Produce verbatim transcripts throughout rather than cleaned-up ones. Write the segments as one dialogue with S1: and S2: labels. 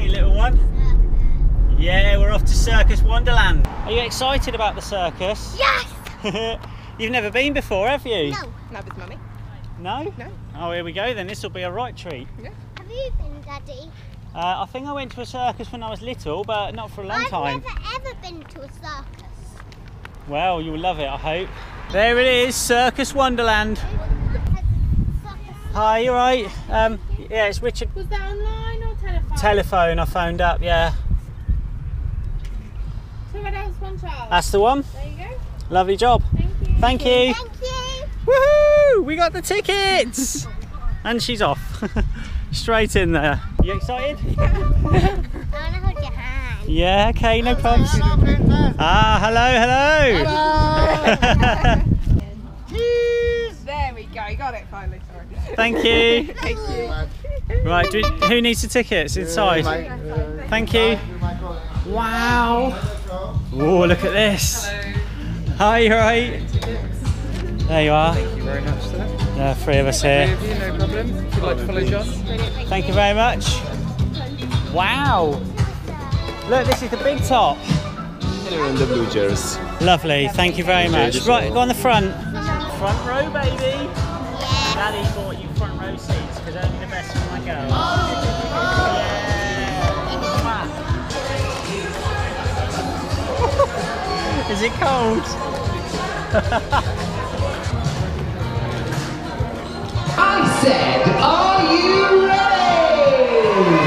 S1: you little one? Yeah, we're off to Circus Wonderland. Are you excited about the circus?
S2: Yes!
S1: You've never been before, have you?
S2: No.
S3: No, with Mummy.
S1: No?
S3: No.
S1: Oh, here we go then. This will be a right treat.
S3: Yeah.
S2: Have you been, Daddy?
S1: Uh, I think I went to a circus when I was little, but not for a long
S2: I've
S1: time.
S2: I've never ever been to a circus.
S1: Well, you'll love it, I hope. There it is, Circus Wonderland. Hi, you right? Um, yeah, it's Richard.
S3: Was that online or telephone?
S1: Telephone, I phoned up, yeah.
S3: Two adults, one child.
S1: That's the one.
S3: There you go.
S1: Lovely job.
S3: Thank you.
S1: Thank you.
S2: Thank you.
S1: Woohoo! We got the tickets! And she's off. Straight in there. You excited?
S2: I want to hold your hand.
S1: Yeah, okay, no problems. Ah, hello, hello.
S3: Cheese! There we go. Got it finally. Sorry.
S1: Thank you.
S3: Thank you.
S1: Right, do, who needs the tickets inside? Thank you. Wow. Oh, look at this. Hi, you right? There you are.
S4: Thank you very much, sir.
S1: There are three of us here.
S4: Three of you, no problem. If you'd like to follow John.
S1: Thank you very much. Wow. Look, this is the big top.
S4: Here in the blue chairs.
S1: Lovely, thank you very much. Right, go on the front. Front row, baby.
S2: Yeah.
S1: Daddy bought you front row seats because only the best for my girls. Yeah. Is it cold?
S5: I said, are you ready?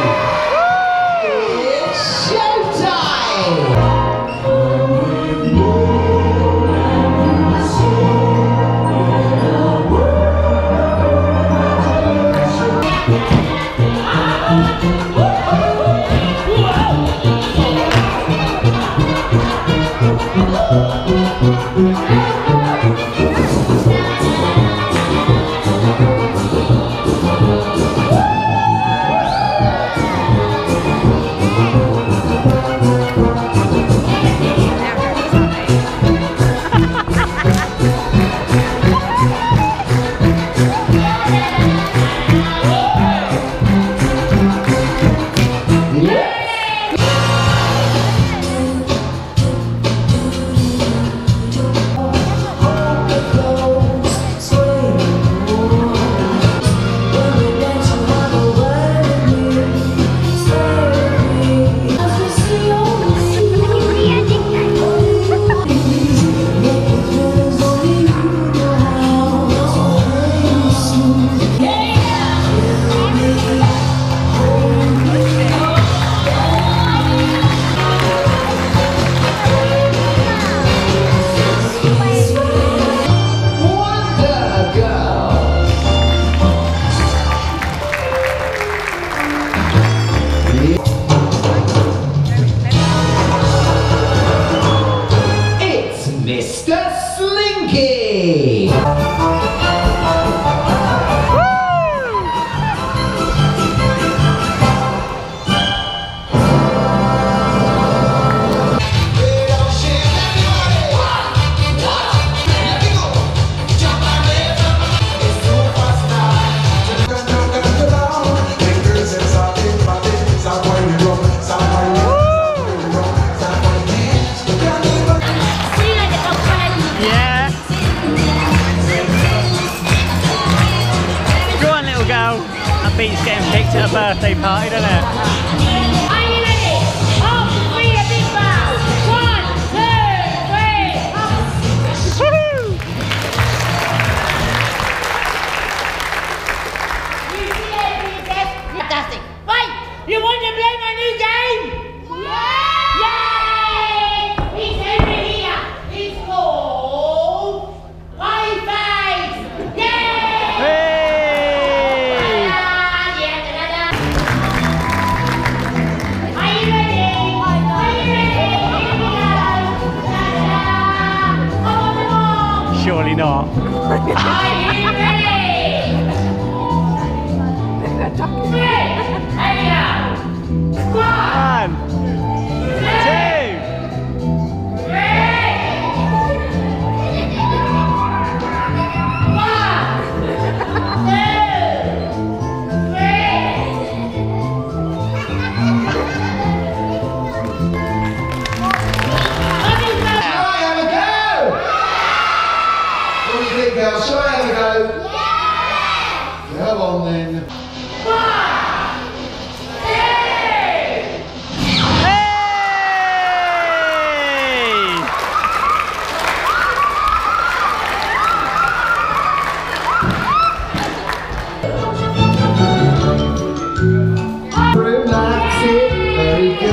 S5: It's showtime!
S1: Beat's getting picked at a birthday party, doesn't it?
S6: Are you ready? Up, three, a big bow. One, two, three, up.
S1: Woohoo!
S6: You see it, Princess? Fantastic. Right, you want to play my new game? Yeah! Yay! It's over here. It's called High Fives. Yay!
S1: Hey! Surely not.
S6: Are you ready? Three, here we go. One,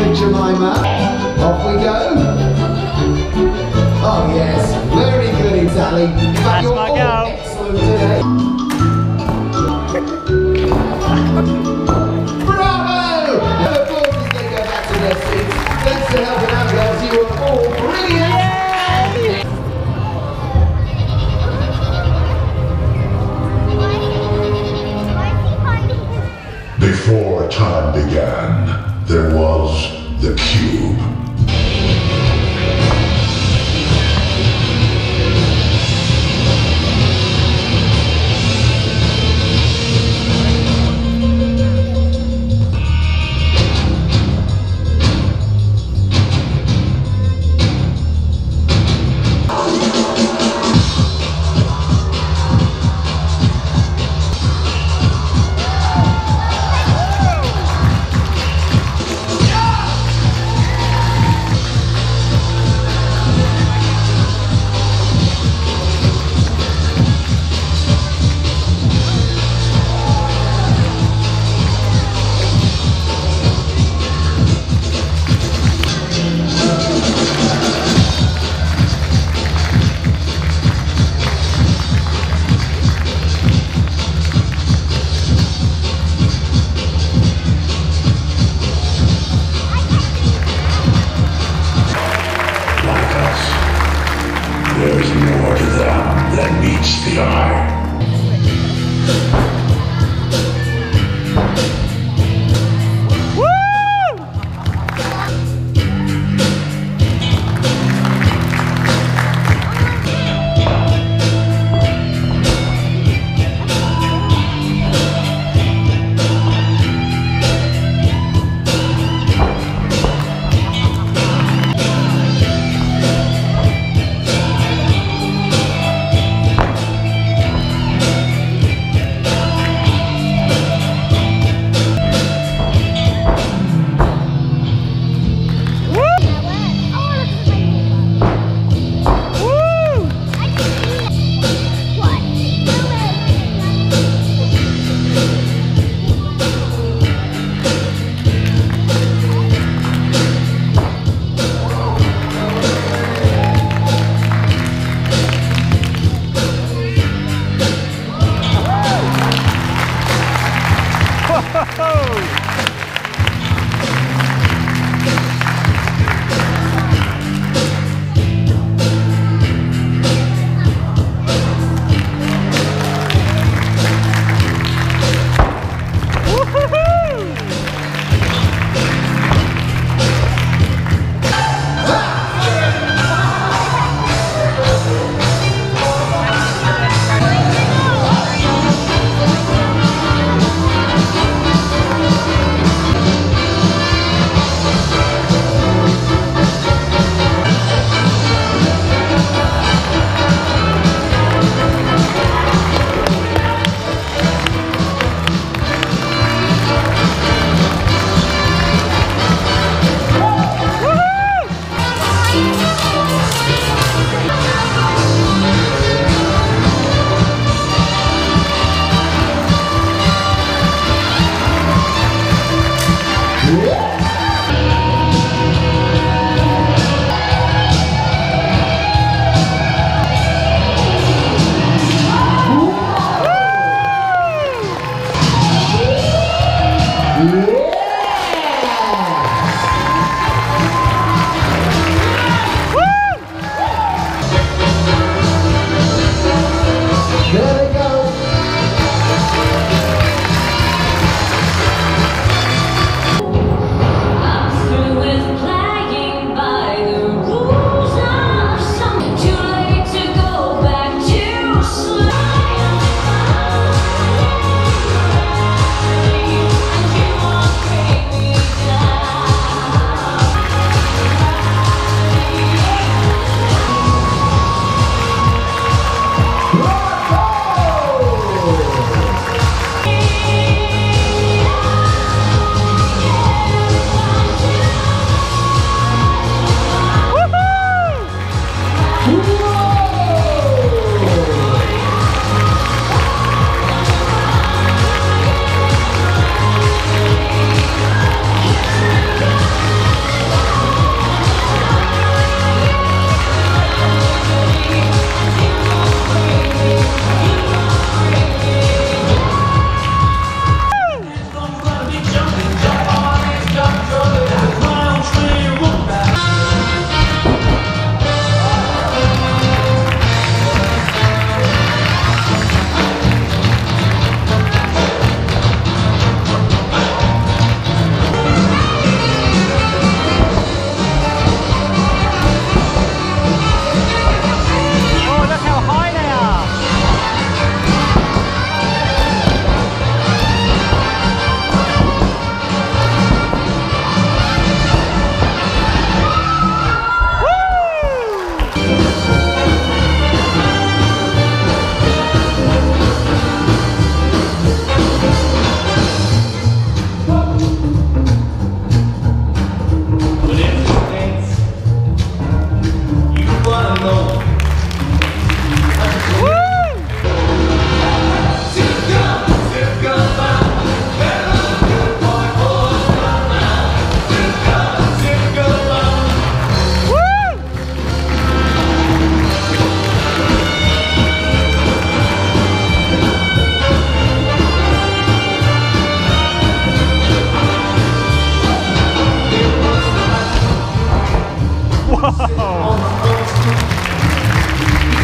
S5: and Jemima. Off we go. Oh yes, very good, Sally. In fact,
S1: That's
S5: you're
S1: my
S5: all
S1: girl.
S5: excellent today. Bravo! And of course, as they go back to their seats, thanks for helping out, girls. You were all brilliant.
S7: Before time began, there was the cube.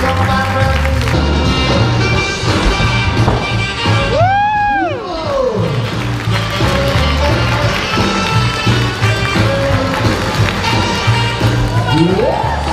S5: on, my friends. Woo! Yeah.